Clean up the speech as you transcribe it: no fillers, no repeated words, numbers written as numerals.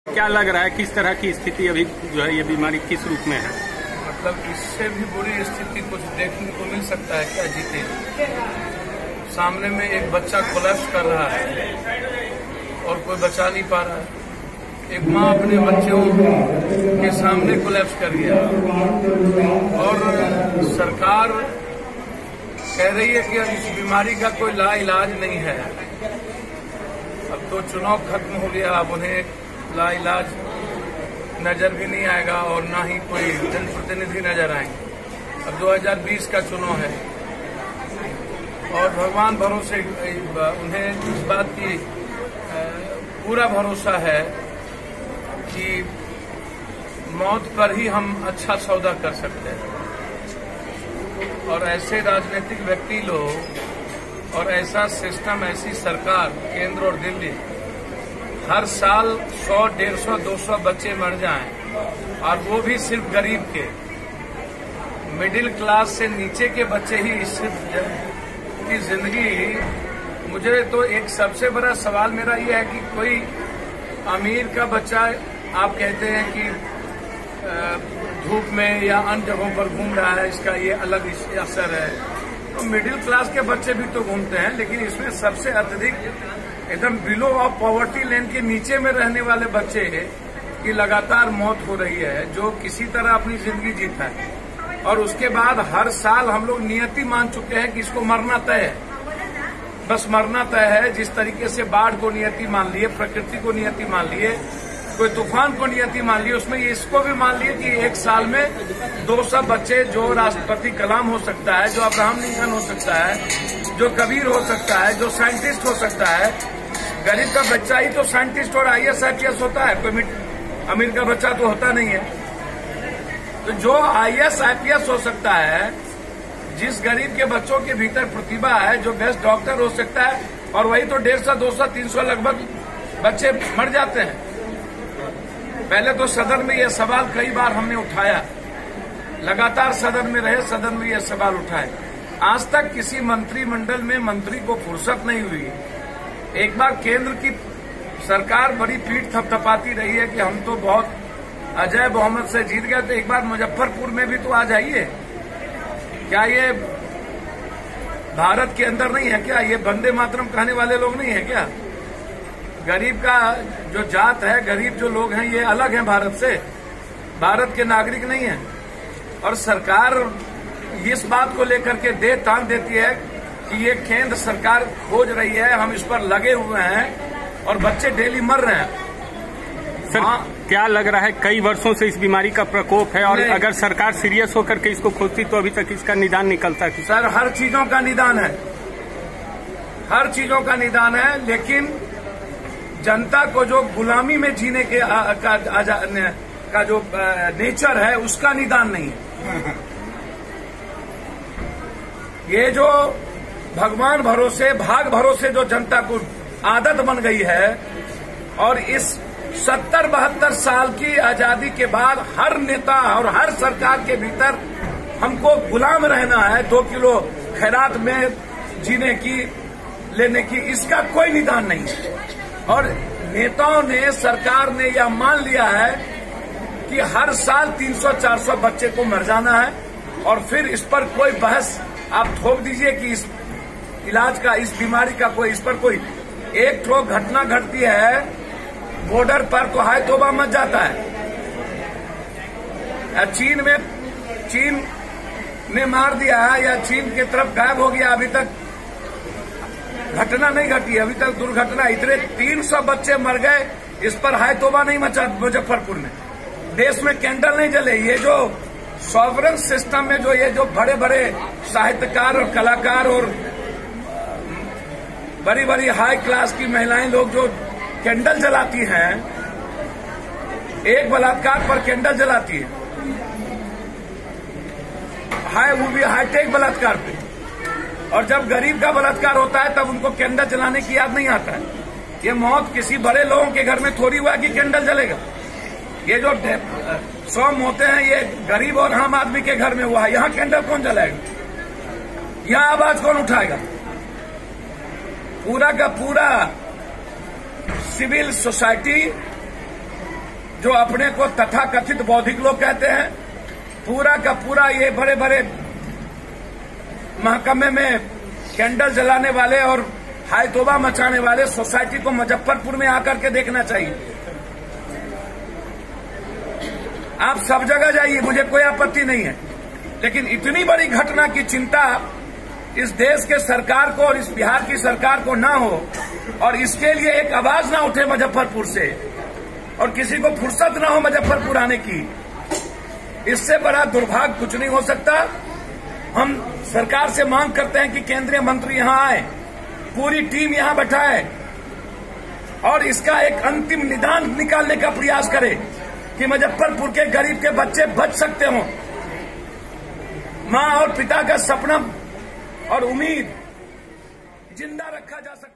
क्या लग रहा है, किस तरह की स्थिति अभी जो है ये बीमारी किस रूप में है? मतलब इससे भी बुरी स्थिति कुछ देखने को मिल सकता है क्या जीते? सामने में एक बच्चा कोलैप्स कर रहा है और कोई बचा नहीं पा रहा है। एक माँ अपने बच्चों के सामने कोलैप्स कर गया और सरकार कह रही है कि अब इस बीमारी का कोई लाइलाज नहीं है। अब तो चुनाव खत्म हो गया, अब उन्हें लाइलाज नजर भी नहीं आएगा और ना ही कोई जनप्रतिनिधि नजर आएंगे। अब 2020 का चुनाव है और भगवान भरोसे उन्हें इस बात की पूरा भरोसा है कि मौत पर ही हम अच्छा सौदा कर सकते हैं। और ऐसे राजनीतिक व्यक्ति लोग और ऐसा सिस्टम, ऐसी सरकार, केंद्र और दिल्ली, हर साल 100, 150, 200 बच्चे मर जाएं और वो भी सिर्फ गरीब के, मिडिल क्लास से नीचे के बच्चे ही की जिंदगी। मुझे तो एक सबसे बड़ा सवाल मेरा ये है कि कोई अमीर का बच्चा, आप कहते हैं कि धूप में या अन्य जगहों पर घूम रहा है, इसका ये अलग असर है, तो मिडिल क्लास के बच्चे भी तो घूमते हैं, लेकिन इसमें सबसे अत्यधिक एकदम बिलो ऑफ पॉवर्टी लाइन के नीचे में रहने वाले बच्चे की लगातार मौत हो रही है, जो किसी तरह अपनी जिंदगी जीता है। और उसके बाद हर साल हम लोग नियति मान चुके हैं कि इसको मरना तय है, बस मरना तय है। जिस तरीके से बाढ़ को नियति मान लिए, प्रकृति को नियति मान लिए, कोई तूफान को नियति मान लिए, उसमें इसको भी मान लिए कि एक साल में 200 बच्चे, जो राष्ट्रपति कलाम हो सकता है, जो अब्राहम लिंकन हो सकता है, जो कबीर हो सकता है, जो साइंटिस्ट हो सकता है। गरीब का बच्चा ही तो साइंटिस्ट और IAS IPS होता है, कोई अमीर का बच्चा तो होता नहीं है। तो जो IAS IPS हो सकता है, जिस गरीब के बच्चों के भीतर प्रतिभा है, जो बेस्ट डॉक्टर हो सकता है, और वही तो 150, 200, 300 लगभग बच्चे मर जाते हैं। पहले तो सदन में यह सवाल कई बार हमने उठाया, लगातार सदन में रहे, सदन में यह सवाल उठाए। आज तक किसी मंत्रिमंडल में मंत्री को फुर्सत नहीं हुई। एक बार केंद्र की सरकार बड़ी पीठ थपथपाती रही है कि हम तो बहुत अजय बहुमत से जीत गए, तो एक बार मुजफ्फरपुर में भी तो आ जाइए। क्या ये भारत के अंदर नहीं है क्या? ये वंदे मातरम कहने वाले लोग नहीं है क्या? गरीब का जो जात है, गरीब जो लोग हैं, ये अलग हैं भारत से, भारत के नागरिक नहीं है। और सरकार इस बात को लेकर के तान देती है कि ये केंद्र सरकार खोज रही है, हम इस पर लगे हुए हैं और बच्चे डेली मर रहे हैं। सर, क्या लग रहा है, कई वर्षों से इस बीमारी का प्रकोप है और अगर सरकार सीरियस होकर के इसको खोजती तो अभी तक इसका निदान निकलता कि? सर, हर चीजों का निदान है, हर चीजों का निदान है, लेकिन जनता को जो गुलामी में जीने के का जो नेचर है, उसका निदान नहीं है। ये जो भगवान भरोसे, भाग भरोसे जो जनता को आदत बन गई है, और इस 70-72 साल की आजादी के बाद हर नेता और हर सरकार के भीतर हमको गुलाम रहना है, 2 किलो खैरात में जीने की, लेने की, इसका कोई निदान नहीं है। और नेताओं ने, सरकार ने यह मान लिया है कि हर साल 300-400 बच्चे को मर जाना है, और फिर इस पर कोई बहस आप थोप दीजिए कि इस इलाज का, इस बीमारी का कोई, इस पर कोई एक ठो घटना घटती है बॉर्डर पर तो हाय तौबा मच जाता है। चीन ने मार दिया है या चीन की तरफ गायब हो गया, अभी तक घटना नहीं घटी, अभी तक दुर्घटना, इतने 300 बच्चे मर गए, इस पर हाय तौबा नहीं मचा मुजफ्फरपुर में। देश में कैंडल नहीं जले। ये जो सॉवरन सिस्टम में जो ये जो बड़े बड़े साहित्यकार और कलाकार और बड़ी बड़ी हाई क्लास की महिलाएं लोग जो कैंडल जलाती हैं, एक बलात्कार पर कैंडल जलाती है, वो भी हाईटेक बलात्कार पे। और जब गरीब का बलात्कार होता है तब उनको कैंडल जलाने की याद नहीं आता है। ये मौत किसी बड़े लोगों के घर में थोड़ी हुआ कि कैंडल जलेगा। ये जो 100 मौतें हैं, ये गरीब और आम आदमी के घर में हुआ है। यहाँ कैंडल कौन जलाएगा? यहाँ आवाज कौन उठाएगा? पूरा का पूरा सिविल सोसाइटी जो अपने को तथाकथित बौद्धिक लोग कहते हैं, पूरा का पूरा ये बड़े बड़े महकमे में कैंडल जलाने वाले और हाय तौबा मचाने वाले सोसाइटी को मुजफ्फरपुर में आकर के देखना चाहिए। आप सब जगह जाइए, मुझे कोई आपत्ति नहीं है, लेकिन इतनी बड़ी घटना की चिंता इस देश के सरकार को और इस बिहार की सरकार को ना हो, और इसके लिए एक आवाज ना उठे मुजफ्फरपुर से, और किसी को फुर्सत ना हो मुजफ्फरपुर आने की, इससे बड़ा दुर्भाग्य कुछ नहीं हो सकता। हम सरकार से मांग करते हैं कि केंद्रीय मंत्री यहां आए, पूरी टीम यहां बैठाए और इसका एक अंतिम निदान निकालने का प्रयास करे कि मुजफ्फरपुर के गरीब के बच्चे बच सकते हों, मां और पिता का सपना और उम्मीद जिंदा रखा जा सके।